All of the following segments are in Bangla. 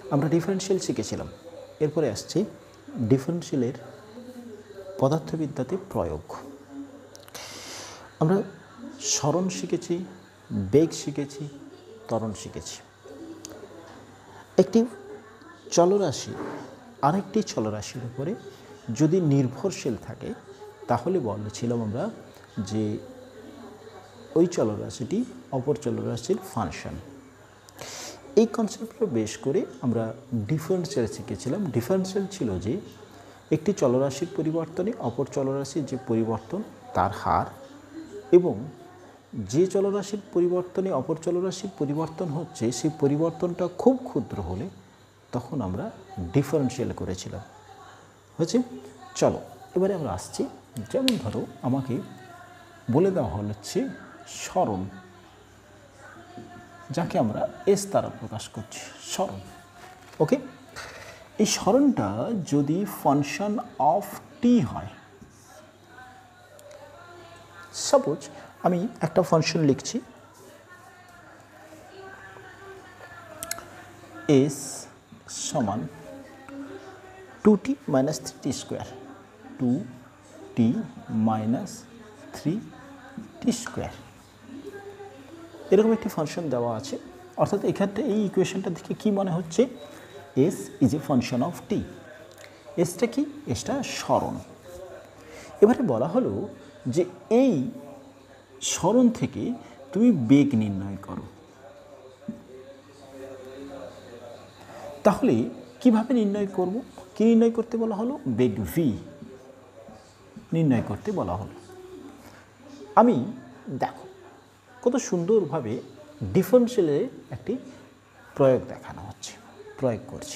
আমরা ডিফারেন্সিয়াল শিখেছিলাম। এরপরে আসছি ডিফারেন্সিয়ালের পদার্থবিদ্যাতে প্রয়োগ। আমরা সরণ শিখেছি, বেগ শিখেছি, ত্বরণ শিখেছি। একটি চলরাশি আরেকটি চলরাশির উপরে যদি নির্ভরশীল থাকে তাহলে বলেছিলাম আমরা যে ওই চলরাশিটি অপর চলরাশির ফাংশন। এই কনসেপ্টটা বেশ করে আমরা ডিফারেন্সিয়াল শিখেছিলাম। ডিফারেন্সিয়াল ছিল যে একটি চলরাশির পরিবর্তনে অপর চলরাশির যে পরিবর্তন তার হার, এবং যে চলরাশির পরিবর্তনে অপর চলরাশির পরিবর্তন হচ্ছে সেই পরিবর্তনটা খুব ক্ষুদ্র হলে তখন আমরা ডিফারেন্সিয়াল করেছিলাম। হয়েছে? চলো এবারে আমরা আসছি, যেমন ধরো আমাকে বলে দেওয়া হচ্ছে সরণ, যাকে আমরা এস দ্বারা প্রকাশ করছি, সরণ। ওকে, এই সরণটা যদি ফাংশন অফ টি হয়, সাপোজ আমি একটা ফাংশন লিখছি এস সমান 2t minus 3t square, 2t minus 3t square, এরকম একটি ফাংশন দেওয়া আছে। অর্থাৎ এখানে এই ইকুয়েশনটা থেকে কী মনে হচ্ছে, S is a function of T. এসটা কি? এসটা সরণ। এবারে বলা হলো যে এই সরণ থেকে তুমি বেগ নির্ণয় করো। তাহলে কিভাবে নির্ণয় করব? কি নির্ণয় করতে বলা হলো? বেগ ভি নির্ণয় করতে বলা হলো। আমি দেখো কত সুন্দরভাবে ডিফারেন্সিয়ালের একটি প্রয়োগ দেখানো হচ্ছে, প্রয়োগ করছি।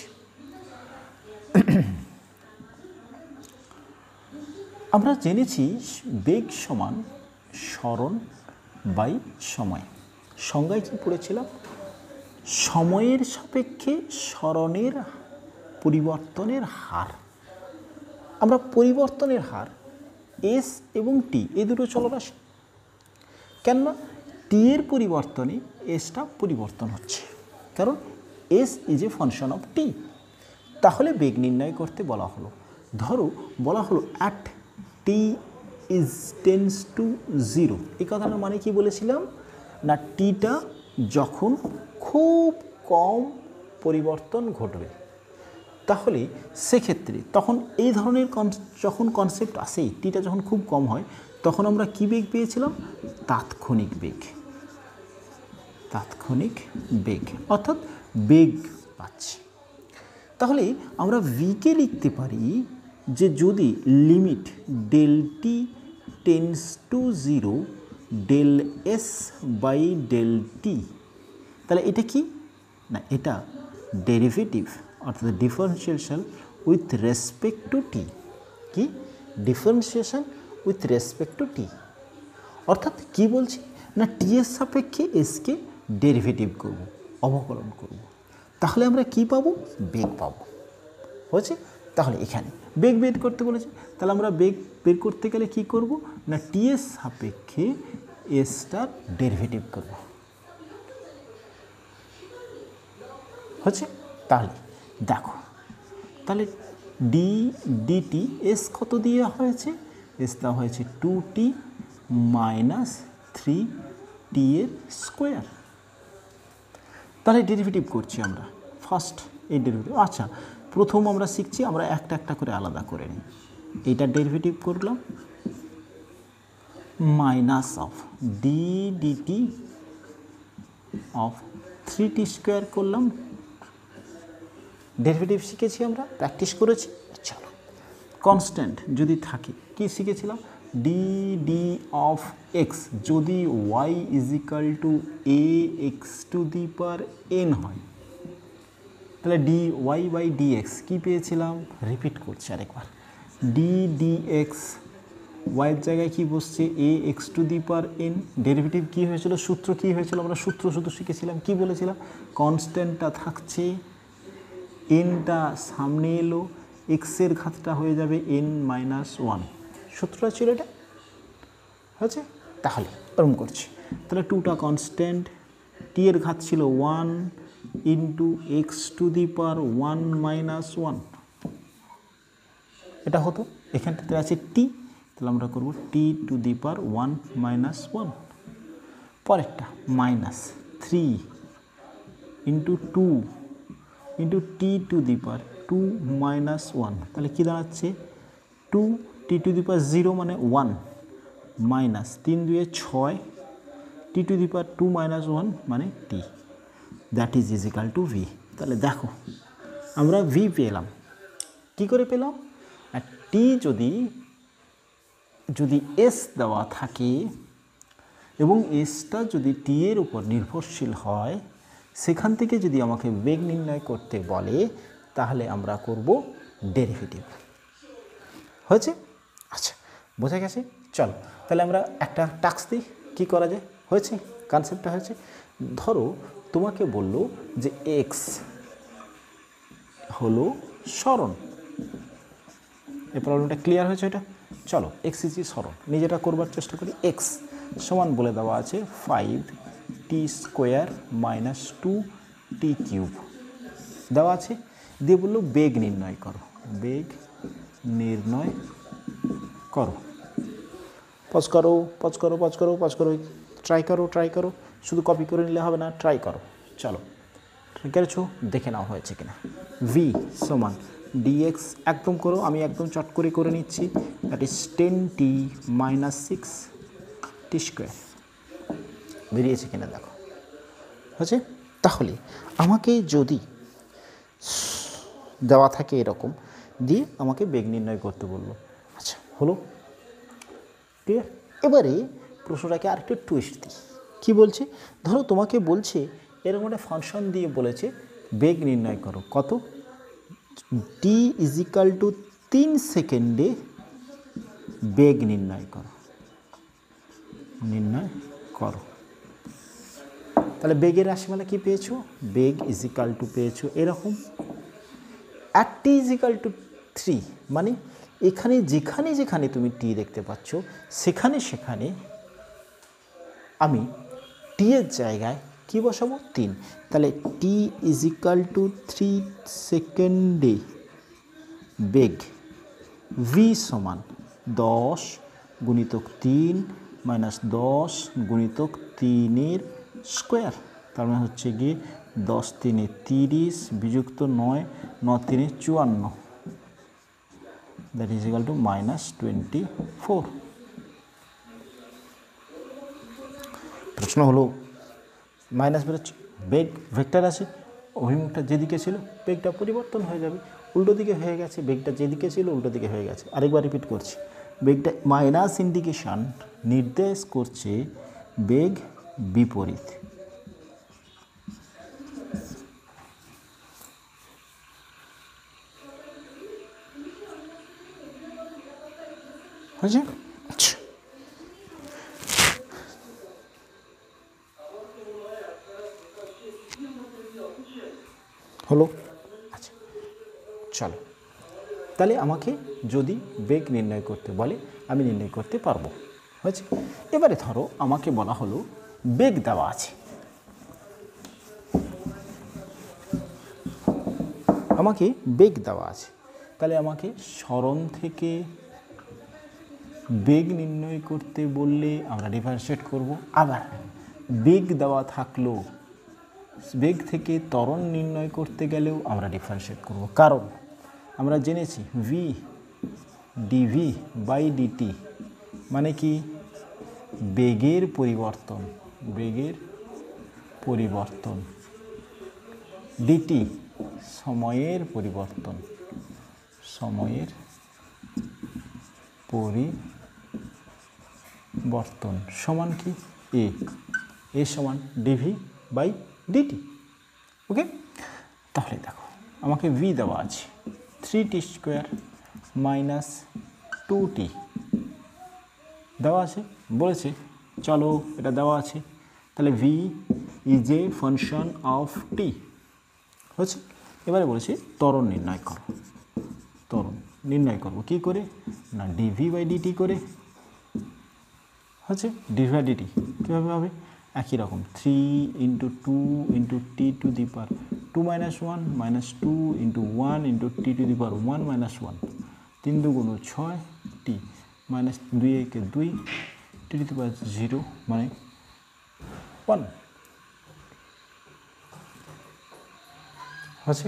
আমরা জেনেছি বেগ সমান সরণ বাই সময়। সংজ্ঞায় কি পড়েছিলাম? সময়ের সাপেক্ষে সরণের পরিবর্তনের হার। আমরা পরিবর্তনের হার এস এবং টি, এই দুটো চলরাশি, কেননা টি এর পরিবর্তনে এসটা পরিবর্তন হচ্ছে, কারণ S is a function of T. তাহলে বেগ নির্ণয় করতে বলা হলো। ধরো বলা হলো at T is tends to 0। এই কথাটার মানে কি বলেছিলাম না, টিটা যখন খুব কম পরিবর্তন ঘটবে, তাহলে সেক্ষেত্রে তখন এই ধরনের যখন কনসেপ্ট আসে, টিটা যখন খুব কম হয়, তখন আমরা কি বেগ পেয়েছিলাম? তাৎক্ষণিক বেগ। তাৎক্ষণিক বেগ অর্থাৎ বেগ পাচ্ছি। তাহলে আমরা ভিকে লিখতে পারি যে যদি limit del T tends to 0 del S by del T, তাহলে এটা কি না, এটা ডেরিভেটিভ অর্থাৎ differentiation with respect to T. কি? Differentiation with respect to T. অর্থাৎ কি বলছি না, টি এর সাপেক্ষে এসকে ডেরিভেটিভ করব, অবকলন করব, তাহলে আমরা কি পাবো? বেগ পাবো। হয়েছে? তাহলে এখানে বেগ বের করতে বলেছে, তাহলে আমরা বেগ বের করতে গেলে কি করব না, টি এর সাপেক্ষে এসটার ডেরিভেটিভ করব। হচ্ছে? তাহলে দেখো, তাহলে ডি ডিটি এস কত দিয়ে হয়েছে? এস দেওয়া হয়েছে 2t মাইনাস 3t এর স্কোয়ার। তাহলে ডেরিভেটিভ করছি আমরা ফার্স্ট এই ডেরিভেটিভ। আচ্ছা, প্রথম আমরা শিখছি, আমরা একটা একটা করে আলাদা করে নিই। এইটার ডেরিভেটিভ করলাম minus of D D T of 3t square করলাম। ডেরিভেটিভ শিখেছি, আমরা প্র্যাকটিস করেছি। চলো, কনস্ট্যান্ট যদি থাকে, কি শিখেছিলাম? ডি ডি অফ এক্স যদি Y is equal to A X to the power N হয়, তাহলে D Y by D X কী পেয়েছিলাম? রিপিট করছি আরেকবার, ডি ডি এক্স ওয়াইয়ের জায়গায় কি বসছে? A X to the power N. Derivative কী হয়েছিল? সূত্র কী হয়েছিল? আমরা সূত্র শুধু শিখেছিলাম। কি বলেছিলাম? কনস্ট্যান্টটা থাকছে, এনটা সামনে এলো, এক্সের ঘাতটা হয়ে যাবে এন মাইনাস 1। সূত্রটা ছিল এটা। হয়েছে? তাহলে এরকম করছি, তাহলে 2টা কনস্ট্যান্ট, টি এর ঘাত ছিল 1, into X to the power 1 minus 1, এটা হতো। এখানটাতে আছে টি, তাহলে আমরা করব টি টু দি পাওয়ার 1 মাইনাস 1। পরেরটা minus 3 into 2 into T to the power 2 minus 1, তাহলে কী দাঁড়াচ্ছে 2 টি টু দি পাওয়ার 0 মানে 1 minus 3 2 6 T to the power 2 minus 1 মানে T, that is equal to V. তাহলে দেখো আমরা ভি পেলাম। কী করে পেলাম? আর টি যদি এস দেওয়া থাকে এবং এসটা যদি টি এর উপর নির্ভরশীল হয়, সেখান থেকে যদি আমাকে বেগ নির্ণয় করতে বলে তাহলে আমরা করব ডেরিভেটিভ। হয়েছে? আচ্ছা, বোঝা গেছে। চলো তাহলে আমরা একটা টাস্ক দিই, কী করা যায়। হয়েছে? কনসেপ্টটা হয়েছে। ধরো তোমাকে বললো যে এক্স হলো সরণ। এই প্রবলেমটা ক্লিয়ার হয়েছে? এটা চলো এক্স ইজ সরণ, নিজেটা করবার চেষ্টা করি। এক্স সমান বলে দেওয়া আছে 5 T square minus 2 T cube দেওয়া আছে, দিয়ে বললো বেগ নির্ণয় করো, বেগ নির্ণয় করো। পজ করো পজ করো পজ করো পজ করো, ট্রাই করো, শুধু কপি করে নিলে হবে না, ট্রাই করো। চলো ট্রাই করেছো, দেখে নাও হয়েছে কিনা। ভি সমান ডিএক্স একদম করো, আমি একদম চট করে নিচ্ছি, that is 10 T minus 6 T square. বেরিয়েছে কিনা দেখো, হয়েছে? তাহলে আমাকে যদি দেওয়া থাকে এরকম দিয়ে আমাকে বেগ নির্ণয় করতে বললো, আচ্ছা হলো ক্লিয়ার। এবারে প্রশ্নটাকে আরেকটু টুইস্ট দিই। কী বলছে? ধরো তোমাকে বলছে এরকম একটা ফাংশন দিয়ে বলেছে বেগ নির্ণয় করো, কত? টি ইজিক্যাল টু 3 সেকেন্ডে বেগ নির্ণয় করো, তাহলে বেগের রাশিমালা কি পেয়েছো? বেগ ইজিক্যাল টু পেয়েছো এরকম, আর টি ইজিক্যাল টু 3, মানে এখানে যেখানে তুমি টি দেখতে পাচ্ছ সেখানে আমি টি এর জায়গায় কি বসাবো? 3। তাহলে টি ইজিক্যাল টু 3 সেকেন্ডে বেগ ভি সমান 10 গুণিতক 3 মাইনাস 10 গুণিতক 3 স্কোয়ার, তার মানে হচ্ছে গিয়ে 10 3 30 বিযুক্ত 9 9 3 54, that is equal to minus 24। প্রশ্ন হলো মাইনাস বেরোচ্ছে, বেগ ভেক্টর আছে, অভিমুখটা যেদিকে ছিল বেগটা পরিবর্তন হয়ে যাবে, উল্টো দিকে হয়ে গেছে, বেগটা যেদিকে ছিল উল্টো দিকে হয়ে গেছে। আরেকবার রিপিট করছি, বেগটা মাইনাস ইন্ডিকেশান নির্দেশ করছে বেগ বিপরীত। হয়েছে? আচ্ছা হলো। আচ্ছা চলো তাহলে আমাকে যদি বেগ নির্ণয় করতে বলে আমি নির্ণয় করতে পারবো। হয়েছে? এবারে ধরো আমাকে বলা হলো বেগ দেওয়া আছে, তাহলে আমাকে সরণ থেকে বেগ নির্ণয় করতে বললে আমরা ডিফারেন্সিয়েট করব। আবার বেগ দেওয়া থাকলো, বেগ থেকে ত্বরণ নির্ণয় করতে গেলেও আমরা ডিফারেন্সিয়েট করব, কারণ আমরা জেনেছি ভি ডিভি বাই ডিটি মানে কি? বেগের পরিবর্তন, ডিটি সময়ের পরিবর্তন, সমান কি? এ সমান ডিভি বাই ডিটি। ওকে, তাহলে দেখো আমাকে ভি দেওয়া আছে 3t স্কোয়ার মাইনাস 2t দেওয়া আছে, বলেছে চলো এটা দেওয়া আছে, তাহলে V is a function of T. হচ্ছে? এবারে বলেছি ত্বরণ নির্ণয় করো, ত্বরণ নির্ণয় করবো কী করে? না ডিভি বাই ডিটি করে। হচ্ছে? ডিভি বাই ডিটি কীভাবে হবে? একই রকম 3 × 2 × t to the power 2 minus 1 minus 2 into 1 into T to the power 1 minus 1, 3 দুগুণ 6 টি মাইনাস 2 একে 2 টি টু দি পাওয়ার 0 মানে 1 আছে।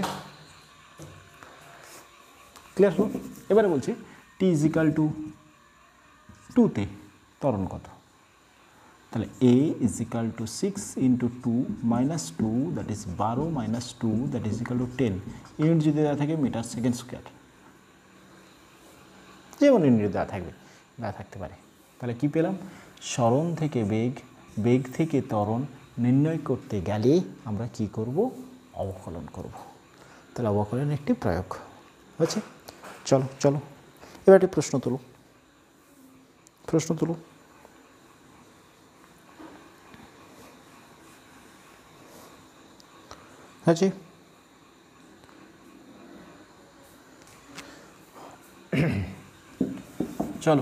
ক্লিয়ার হলো? এবারে বলছি টি ইজ ইকাল টু 2তে ত্বরণ কত, তাহলে A is equal to 6 into 2 minus 2 that is 12 minus 2 that is equal to 10। Unit যদি দেওয়া থাকে মিটার সেকেন্ড স্কোয়ার, যেমন ইউনিট দেওয়া থাকবে, দেওয়া থাকতে পারে। তাহলে কি পেলাম? সরণ থেকে বেগ, বেগ থেকে ত্বরণ নির্ণয় করতে গেলে আমরা কি করব? অবকলন করব। তাহলে অবকলনের একটি প্রয়োগ হচ্ছে। চলো চলো এবার একটি প্রশ্ন তুলো, প্রশ্ন তুলো। হচ্ছে চলো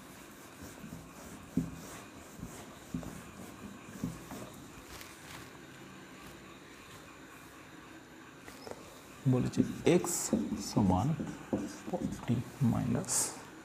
বলেছি এক্স সমান 40 মাইনাস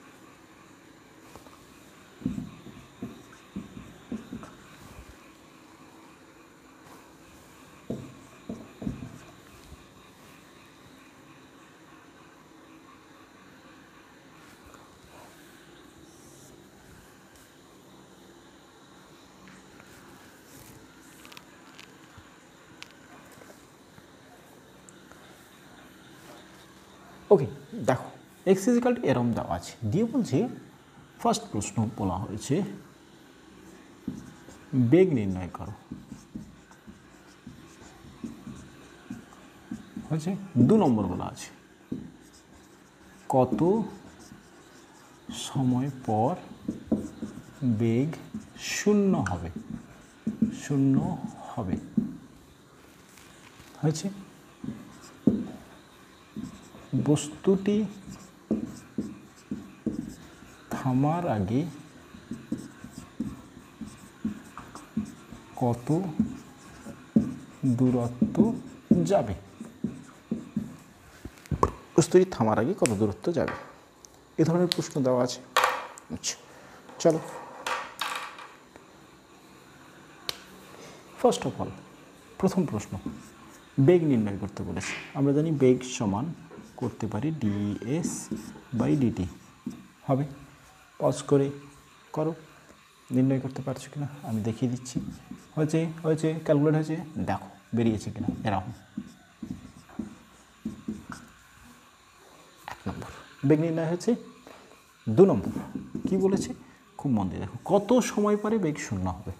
ওকে। দেখো এক্স ইজিক্যাল টু এরম দেওয়া আছে, দিয়ে বলছে ফার্স্ট প্রশ্ন বলা হয়েছে বেগ নির্ণয় করো, হয়েছে 2 নম্বর বলা আছে কত সময় পর বেগ শূন্য হবে, শূন্য হবে, হয়েছে বস্তুটি থামার আগে কত দূরত্ব যাবে, বস্তুটি থামার আগে কত দূরত্ব যাবে, এ ধরনের প্রশ্ন দেওয়া আছে। আচ্ছা চলো ফার্স্ট অফ অল প্রথম প্রশ্ন বেগ নির্ণয় করতে বলেছে। আমরা জানি বেগ সমান করতে পারি ডিএস বাই ডিটি হবে। পজ করে করো, নির্ণয় করতে পারছো কিনা আমি দেখিয়ে দিচ্ছি। হয়েছে হয়েছে ক্যালকুলেট হয়েছে, দেখো বেরিয়েছে কিনা এরকম। 1 নম্বর বেগ নির্ণয় হয়েছে। 2 নম্বর কি বলেছে, খুব মন দিয়ে দেখো, কত সময় পরে বেগ শূন্য হবে।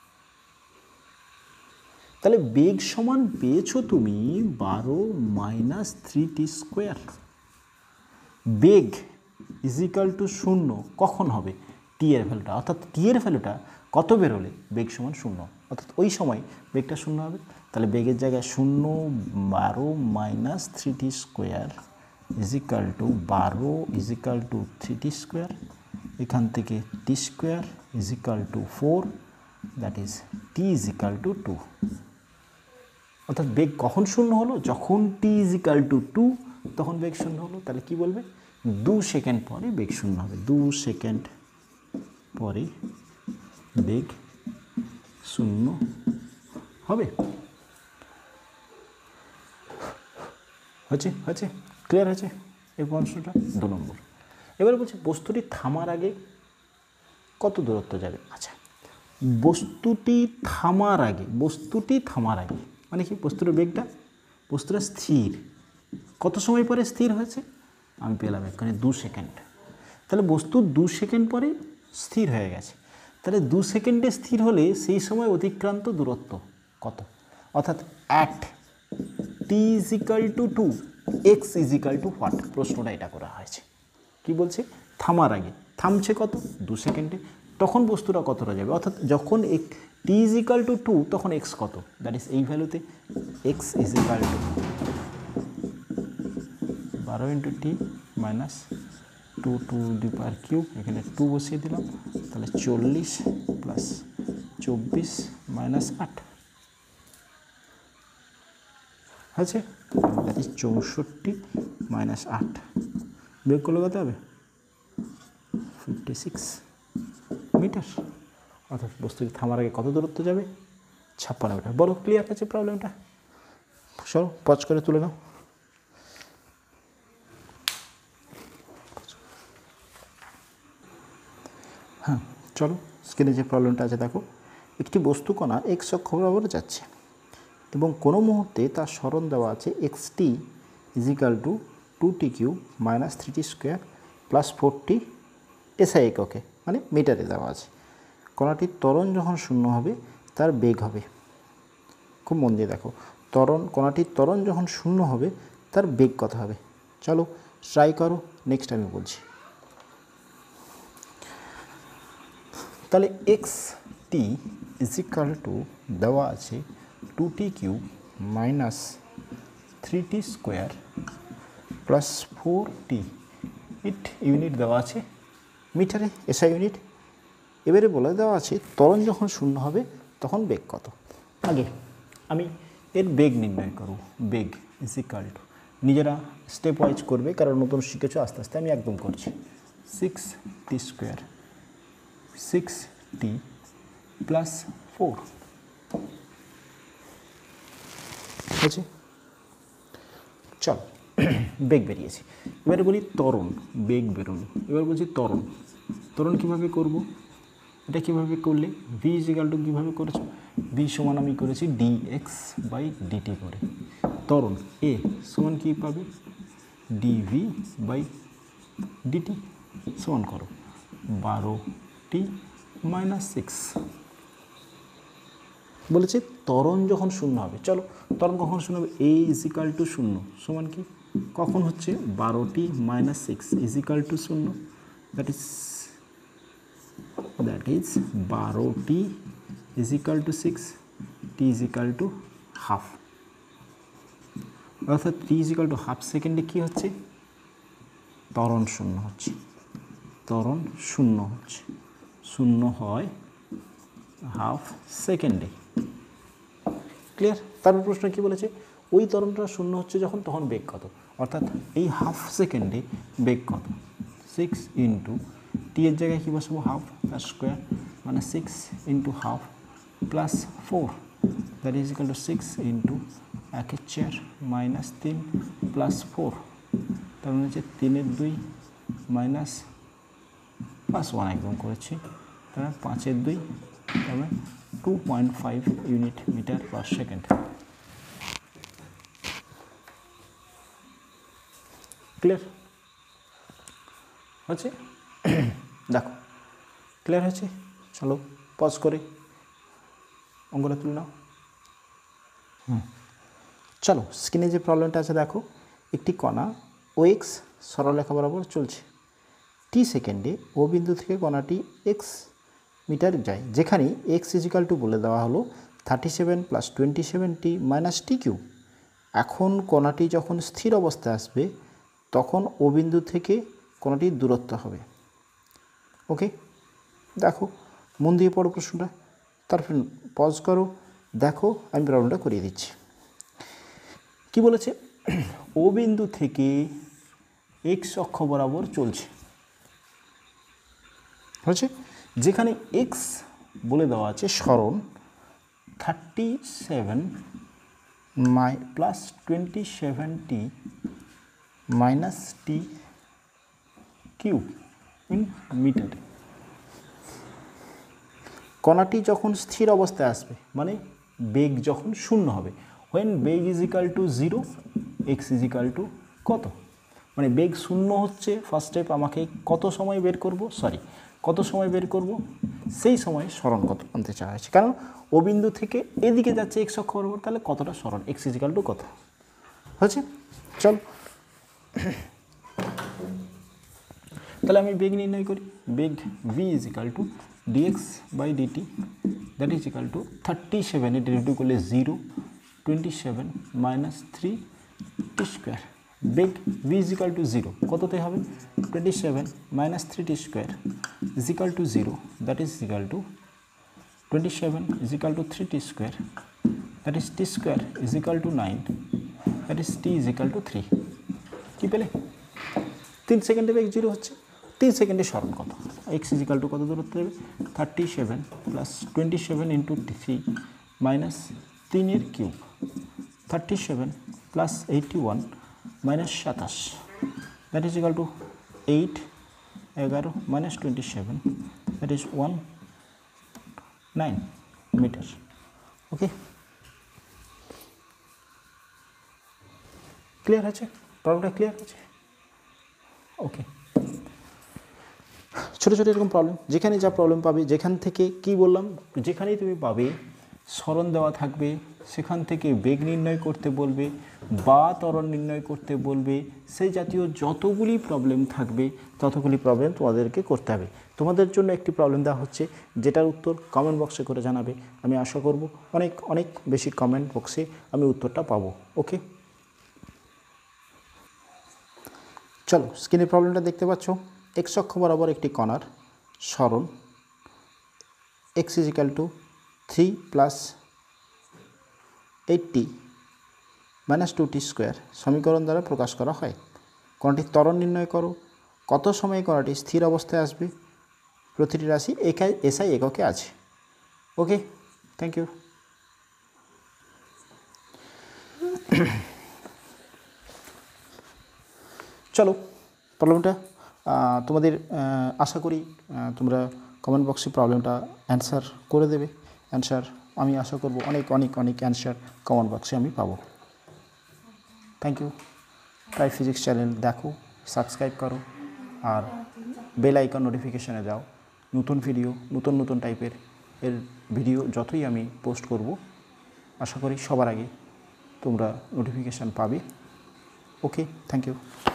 তাহলে বেগ সমান পেয়েছো তুমি 12 মাইনাস 3t স্কোয়ার। বেগ ইজিক্যাল টু 0 কখন হবে? টি এর ভ্যালুটা, অর্থাৎ টি এর ভ্যালুটা কত বেরোলে বেগ সমান 0, অর্থাৎ ওই সময় বেগটা 0 হবে। তাহলে বেগের জায়গায় 0 12 minus 3t square equal to 12 equal to 3t square, এখান থেকে T square equal to 4, that is T equal to 2। অর্থাৎ বেগ কখন শূন্য হলো? যখন টি ইজিক্যাল টু 2 তখন বেগ শূন্য হলো। তাহলে কি বলবে? 2 সেকেন্ড পরে বেগ শূন্য হবে, 2 সেকেন্ড পরে বেগ শূন্য হবে। হয়েছে হয়েছে ক্লিয়ার হয়েছে এই প্রশ্নটা 2 নম্বর। এবারে বলছি বস্তুটি থামার আগে কত দূরত্ব যাবে। আচ্ছা বস্তুটি থামার আগে, বস্তুটি থামার আগে মানে কি? বস্তুর বেগটা, বস্তুটা স্থির, কত সময় পরে স্থির হয়েছে আমি পেলাম এখানে 2 সেকেন্ড। তাহলে বস্তু 2 সেকেন্ড পরে স্থির হয়ে গেছে। তাহলে 2 সেকেন্ডে স্থির হলে সেই সময় অতিক্রান্ত দূরত্ব কত? অর্থাৎ at T equal to 2 X equal to what, প্রশ্নটা এটা করা হয়েছে। কি বলছে? থামার আগে, থামছে কত? 2 সেকেন্ডে, তখন বস্তুটা কতটা যাবে? অর্থাৎ যখন টি ইজিক্যাল টু 2 তখন এক্স কত, দ্যাট ইজ এই ভ্যালুতে X equal to 12 into T minus 2 to the power cube, এখানে 2 বসিয়ে দিলাম, তাহলে 40 প্লাস 24 মাইনাস 8, আছে, দ্যাট ইজ 64 মাইনাস 8, বিয়োগ করলে কত হবে 56 মিটার। অর্থাৎ বস্তুটি থামার আগে কত দূরত্ব যাবে 56 মিটার। বলো ক্লিয়ার আছে প্রবলেমটা? চলো পজ করে তুলে নাও। হ্যাঁ চলো স্ক্রিনে যে প্রবলেমটা আছে দেখো, একটি বস্তু কণা এক্স অক্ষ বরাবর যাচ্ছে এবং কোনো মুহূর্তে তার সরণ দেওয়া আছে xt equal to 2t cube minus 3t square plus 4t SI এককে মানে মিটারে দেওয়া আছে। কণাটির ত্বরণ যখন শূন্য হবে তার বেগ হবে, খুব মন দিয়ে দেখো, কণাটির ত্বরণ যখন শূন্য হবে তার বেগ কত হবে। চলো ট্রাই করো, নেক্সট আমি বলছি। তাহলে xt ইজিক্যাল টু দেওয়া আছে 2t cube minus 3t square plus 4t, unit দেওয়া আছে মিটারে, SI ইউনিট। এবারে বলে দেওয়া আছে ত্বরণ যখন শূন্য হবে তখন বেগ কত। আগে আমি এর বেগ নির্ণয় করব, বেগ ইজিক্যাল টু, নিজেরা স্টেপ ওয়াইজ করবে কারণ নতুন শিখেছো, আস্তে আস্তে আমি একদম করছি। 6t স্কোয়ার 6t প্লাস 4 হচ্ছে। চল বেগ বেরিয়েছি, এবারে বলি ত্বরণ, বেগ বেরোলো, এবার বলছি ত্বরণ। ত্বরণ কীভাবে করব, এটা কীভাবে করলে v ইজিক্যাল টু কীভাবে করেছো, v সমান আমি করেছি dx বাই dt করে। ত্বরণ a সমান কী পাবে dv বাই dt সমান করো 12t মাইনাস 6। বলেছে ত্বরণ যখন শূন্য হবে, চলো ত্বরণ কখন শূন্য হবে, a ইজিক্যাল টু শূন্য সমান কি কখন হচ্ছে 12t মাইনাস 6 ইজিক্যাল টু শূন্য, that is 12t equal to 6, t equal to half, অর্থাৎ t ইজিক্যাল টু হাফ সেকেন্ডে কী হচ্ছে ত্বরণ শূন্য হচ্ছে, ত্বরণ শূন্য হচ্ছে, শূন্য হয় হাফ সেকেন্ডে। ক্লিয়ার? তারপর প্রশ্ন কী বলেছে, ওই ত্বরণটা শূন্য হচ্ছে যখন তখন বেগ কত, অর্থাৎ এই হাফ সেকেন্ডে বেগ কত। 6 ইন্টু টি এর জায়গায় কী বসাবো হাফ, তার স্কোয়ার মানে 6 into half plus 4, that is equal to 6 into 1/4 minus 3 plus 4, তার মানে হচ্ছে 3/2 মাইনাস প্লাস 1 একদম করেছি, তার 5/2, তার মানে 2.5 unit metre per second. Clear হচ্ছে? দেখো ক্লিয়ার হয়েছে? চলো পজ করে অঙ্কটা তুলে নাও। চলো স্ক্রিনে যে প্রবলেমটা আছে দেখো, একটি কণা OX সরলরেখা বরাবর চলছে, টি সেকেন্ডে ও বিন্দু থেকে কণাটি x মিটার যায়, যেখানে x ইজিক্যাল টু বলে দেওয়া হলো 37 plus 27t minus T Q. এখন কণাটি যখন স্থির অবস্থায় আসবে তখন ও বিন্দু থেকে কণাটির দূরত্ব হবে। ওকে, দেখো মন দিয়ে পড়ো প্রশ্নটা, তারপর পজ করো, দেখো আমি প্রবলেমটা করিয়ে দিচ্ছি। কি বলেছে, ও বিন্দু থেকে x অক্ষ বরাবর চলছে, হচ্ছে যেখানে x বলে দেওয়া আছে সরণ 37 plus 27t minus T cube in মিটারে। কণাটি যখন স্থির অবস্থায় আসবে মানে বেগ যখন শূন্য হবে, when বেগ equal to 0 X equal to কত, মানে বেগ শূন্য হচ্ছে ফার্স্ট স্টেপ, আমাকে কত সময় বের করব, কত সময় বের করব, সেই সময় সরণ কত আনতে চাওয়া হয়েছে, কারণ ও বিন্দু থেকে এদিকে যাচ্ছে এক্স অক্ষ বরাবর, তাহলে কতটা সরণ, এক্স ইজিক্যাল টু কত হচ্ছে। চল তাহলে আমি বেগ নির্ণয় করি, বেগ v equal to dx by dt, that is equal to 37 এর ডেরিভেটিভ করলে 0, 27 মাইনাস 3t স্কোয়ার। বেগ v ইজিক্যাল টু 0 কততে হবে, 27 minus 3t square is equal to 0, that is equal to 27 is equal to 3t square, that is t square is equal to 9 that is T is equal to 3। কী পেলে? 3 সেকেন্ডে বেগ 0 হচ্ছে। 3 সেকেন্ডে সরণ কত? এক্স ইজ ইকাল টু কত দূরত্ব দেবে? 37 plus 27 into 3 minus 3 cube, 37 plus 81 minus 27, that is equal to 8, 11 minus 27, that is 19 metre. Okay, clear আছে? প্রবলেমটা ক্লিয়ার আছে? ওকে, ছোটো ছোটো এরকম প্রবলেম, যেখানে যা প্রবলেম পাবে, যেখান থেকে কি বললাম, যেখানেই তুমি পাবে সরণ দেওয়া থাকবে, সেখান থেকে বেগ নির্ণয় করতে বলবে বা ত্বরণ নির্ণয় করতে বলবে, সেই জাতীয় যতগুলি প্রবলেম থাকবে ততগুলি প্রবলেম তোমাদেরকে করতে হবে। তোমাদের জন্য একটি প্রবলেম দেওয়া হচ্ছে, যেটার উত্তর কমেন্ট বক্সে করে জানাবে। আমি আশা করব অনেক অনেক বেশি কমেন্ট বক্সে আমি উত্তরটা পাবো। ওকে, চলো স্ক্রিনের প্রবলেমটা দেখতে পাচ্ছ। এক্স অক্ষ বরাবর একটি কণার সরণ X is equal to 3 plus 8t minus 2t square সমীকরণ দ্বারা প্রকাশ করা হয়। কণাটির ত্বরণ নির্ণয় করো। কত সময়ে কণাটি স্থির অবস্থায় আসবে? প্রতিটি রাশি এসআই এককে আছে। Okay, thank you. চলো প্রবলেমটা তোমাদের আশা করি তোমরা কমেন্ট বক্সে প্রবলেমটা অ্যান্সার করে দেবে। অ্যান্সার আমি আশা করব অনেক অনেক অনেক অ্যান্সার কমেন্ট বক্সে আমি পাবো। Thank you. Try physics channel দেখো, সাবস্ক্রাইব করো আর বেল আইকন নোটিফিকেশানে যাও। নতুন ভিডিও, নতুন নতুন টাইপের এর ভিডিও যতই আমি পোস্ট করব, আশা করি সবার আগে তোমরা নোটিফিকেশান পাবে। Okay, thank you.